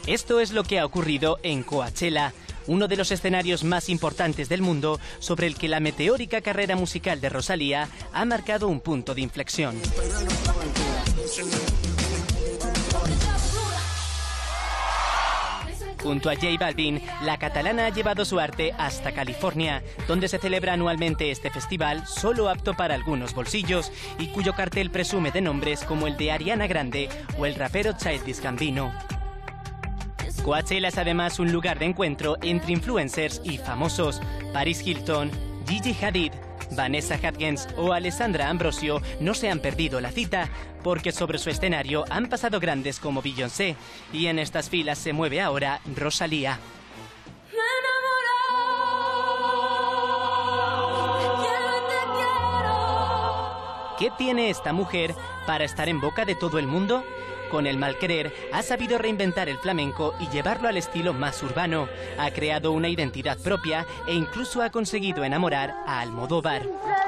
Esto es lo que ha ocurrido en Coachella, uno de los escenarios más importantes del mundo, sobre el que la meteórica carrera musical de Rosalía ha marcado un punto de inflexión. Junto a J Balvin, la catalana ha llevado su arte hasta California, donde se celebra anualmente este festival, solo apto para algunos bolsillos, y cuyo cartel presume de nombres como el de Ariana Grande o el rapero Childish Gambino. Coachella es además un lugar de encuentro entre influencers y famosos. Paris Hilton, Gigi Hadid, Vanessa Hudgens o Alessandra Ambrosio no se han perdido la cita, porque sobre su escenario han pasado grandes como Beyoncé, y en estas filas se mueve ahora Rosalía. ¿Qué tiene esta mujer para estar en boca de todo el mundo? Con el mal querer, ha sabido reinventar el flamenco y llevarlo al estilo más urbano. Ha creado una identidad propia e incluso ha conseguido enamorar a Almodóvar.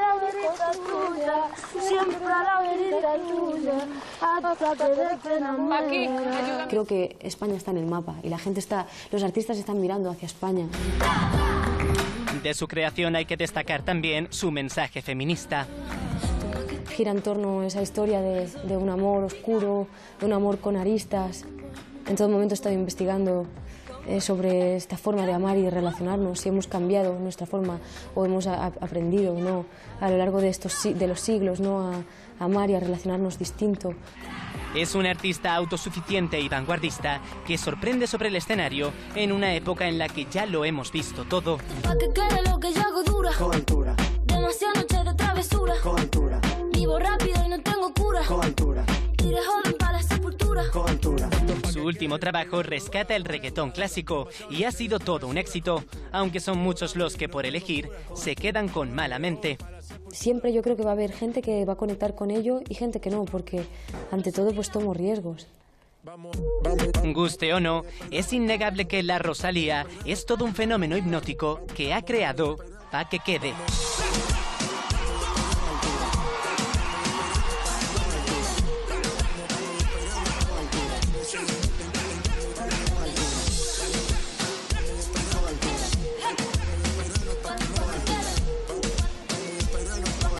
Creo que España está en el mapa y los artistas están mirando hacia España. De su creación hay que destacar también su mensaje feminista. Gira en torno a esa historia de un amor oscuro, de un amor con aristas. En todo momento he estado investigando sobre esta forma de amar y de relacionarnos, si hemos cambiado nuestra forma o hemos aprendido, ¿no?, a lo largo de los siglos, ¿no?, a amar y a relacionarnos distinto. Es un artista autosuficiente y vanguardista que sorprende sobre el escenario en una época en la que ya lo hemos visto todo. Demasiadas noches de travesura. Vivo rápido y no tengo cura. Iré joven para la sepultura. Su último trabajo rescata el reggaetón clásico y ha sido todo un éxito, aunque son muchos los que por elegir se quedan con Malamente. Siempre yo creo que va a haber gente que va a conectar con ello y gente que no, porque ante todo pues tomo riesgos. Guste o no, es innegable que la Rosalía es todo un fenómeno hipnótico que ha creado pa' que quede.